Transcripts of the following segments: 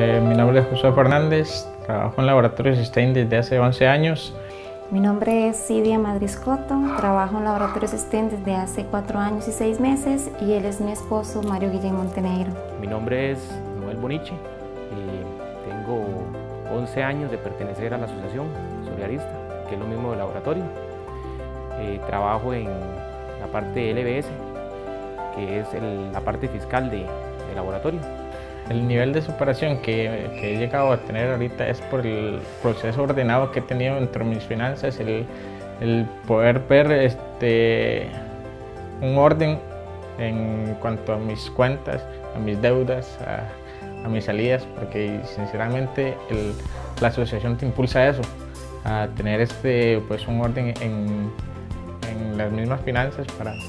Mi nombre es José Fernández, trabajo en Laboratorios Stein desde hace 11 años. Mi nombre es Cidia Madriscoto, trabajo en Laboratorios Stein desde hace 4 años y 6 meses y él es mi esposo, Mario Guillén Montenegro. Mi nombre es Noel Boniche y tengo 11 años de pertenecer a la Asociación Solidarista, que es lo mismo del laboratorio. Trabajo en la parte de LBS, que es la parte fiscal del laboratorio. El nivel de superación que he llegado a tener ahorita es por el proceso ordenado que he tenido entre mis finanzas, el poder ver un orden en cuanto a mis cuentas, a mis deudas, a mis salidas, porque sinceramente la asociación te impulsa a eso, a tener un orden en las mismas finanzas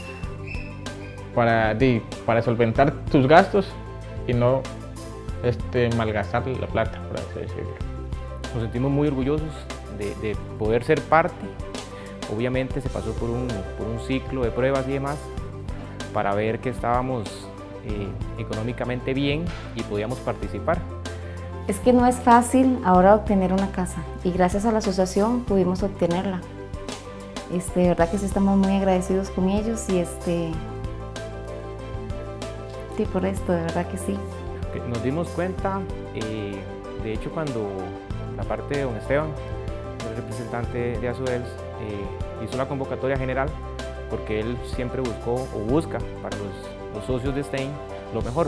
para solventar tus gastos y no malgastar la plata, por así decirlo. Nos sentimos muy orgullosos de poder ser parte. Obviamente se pasó por un ciclo de pruebas y demás para ver que estábamos económicamente bien y podíamos participar. Es que no es fácil ahora obtener una casa y gracias a la asociación pudimos obtenerla. De verdad que sí estamos muy agradecidos con ellos y por esto, de verdad que sí. Nos dimos cuenta, de hecho, cuando la parte de don Esteban, el representante de ASUELS, hizo la convocatoria general, porque él siempre buscó o busca para los socios de Stein lo mejor.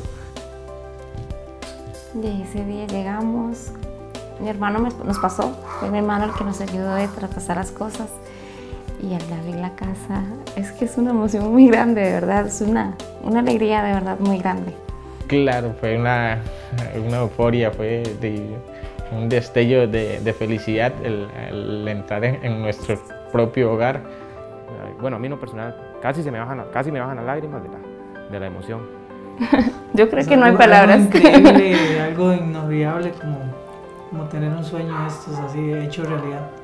De ese día llegamos, mi hermano nos pasó, fue mi hermano el que nos ayudó a traspasar las cosas y al darle la casa, es que es una emoción muy grande, de verdad, es una alegría de verdad muy grande. Claro, fue una euforia, fue un destello de felicidad el entrar en nuestro propio hogar. Bueno, a mí en lo personal casi me bajan las lágrimas de la emoción. Yo creo que no hay palabras. Algo increíble, algo inolvidable como tener un sueño de estos así hecho realidad.